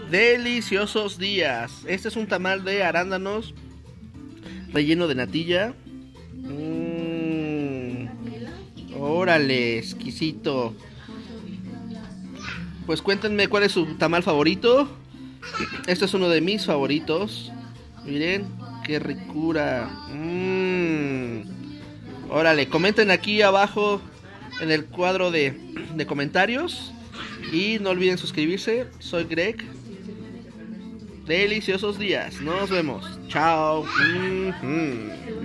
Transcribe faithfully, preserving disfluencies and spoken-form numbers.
Deliciosos días. Este es un tamal de arándanos relleno de natilla. Mmm. Órale, exquisito. Pues cuéntenme cuál es su tamal favorito. Este es uno de mis favoritos. Miren, qué ricura. Mmm. Órale, comenten aquí abajo en el cuadro de, de comentarios. Y no olviden suscribirse. Soy Greg. Deliciosos días. Nos vemos. Chao. Mm-hmm.